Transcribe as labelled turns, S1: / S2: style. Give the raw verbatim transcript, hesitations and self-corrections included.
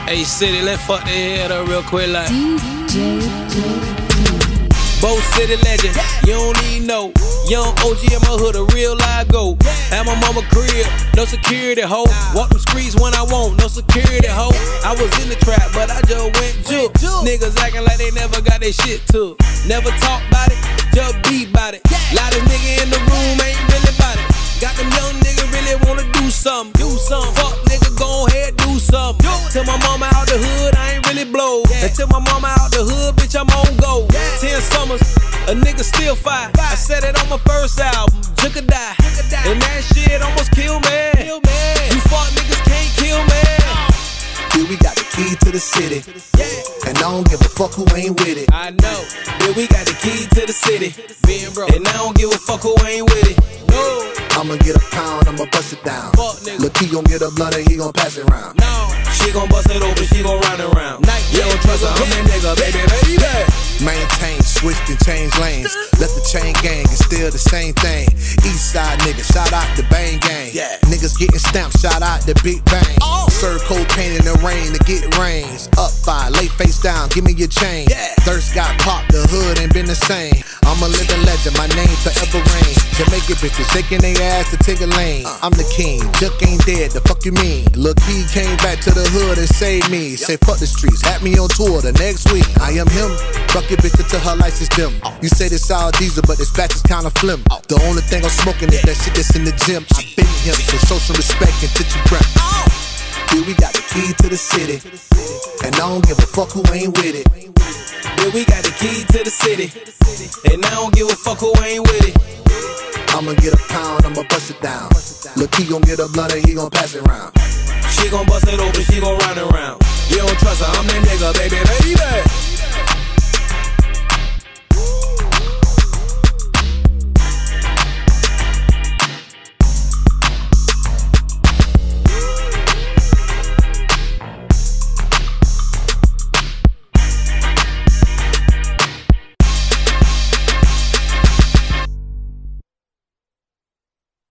S1: Hey, City, let's fuck the head up real quick like
S2: D J
S1: Both City legend, you don't need no young O G in my hood, a real live goat. At my mama crib, no security hoe. Walk them streets when I want, no security hoe. I was in the trap, but I just went juke. Niggas acting like they never got their shit took. Never talk about it, just be about it. Lot of nigga in the room ain't really about it. Got them young niggas really wanna do something. Do something. Fuck nigga, go ahead, do something. Tell my mama out the hood, I ain't really blow. And tell my mama out the hood, bitch, I'm on go. Ten summers, a nigga still fire. I said it on my first album, Took a Die. And that shit almost killed me. You fuck niggas can't kill me.
S3: Yeah, we got the key to the city. And I don't give a fuck who ain't with it.
S1: I know. Yeah, we got the key to the city. Being broke. And I don't give a fuck who ain't with it. No.
S3: I'ma get a pound, I'ma bust it down.
S1: Fuck nigga.
S3: Look, he gon' get a blunt and he gon' pass it round.
S1: No. She gon' bust it open, she gon' run around. You don't trust her, I'm that nigga, baby, baby.
S3: Maintain, switched and change lanes. Let the chain gang, it's still the same thing. East side niggas, shout out the Bang Gang.
S1: Yeah.
S3: Niggas getting stamped, shout out the Big Bang. Oh. Serve cocaine in the rain to get rains. Up five, lay face down, give me your chain.
S1: Yeah.
S3: Thirst got popped, the hood ain't been the same. I'm a living legend, my name forever reign. Jamaican bitches shaking their ass to take a lane. Uh. I'm the king, Juck ain't dead, the fuck you mean? Look, he came back to the hood and saved me. Yep. Say fuck the streets, had me on tour the next week. I am him, fuck your bitch until her lights is dim. Oh. You say this all diesel, but this batch is kinda flim. Oh. The only thing I'm smoking is that shit that's in the gym. I been him, so show some respect and touch your breath. Oh. Yeah, we got the key to the city. And I don't give a fuck who ain't with it.
S1: Yeah, we got the key to the city. And I don't give a fuck who ain't with it.
S3: I'ma get a pound, I'ma bust it down. Look, he gon' get a blunt and he gon' pass it round.
S1: She gon' bust it open, she gon' run around. You don't trust her, I'm that nigga, baby, baby.